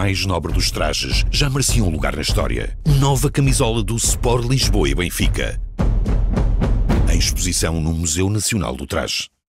mais nobre dos trajes, já merecia um lugar na história. Nova camisola do Sport Lisboa e Benfica. Em exposição no Museu Nacional do Traje.